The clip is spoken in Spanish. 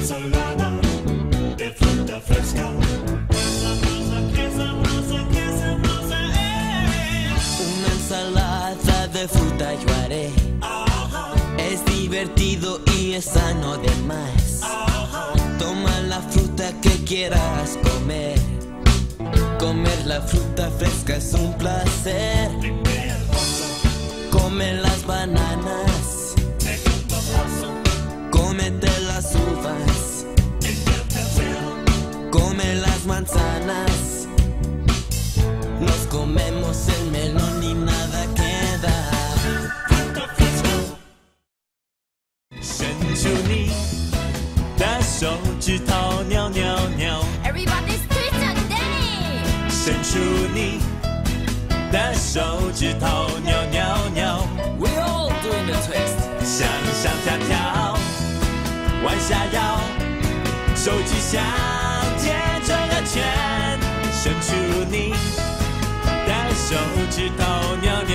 ensalada de fruta fresca. Una ensalada de fruta yo haré. Es divertido y es sano de más. Toma la fruta que quieras comer. Comer la fruta fresca es un placer. Come las bananas. Cómete las uvas. Come las manzanas. Nos comemos el melón y nada queda. 伸出你的手指头，扭扭扭。 Everybody's Twitter Danny。 伸出你的手指头，扭扭扭。 We all doing the twist。 向上跳跳，弯下腰，手指向前转个圈。伸出你的手指头，扭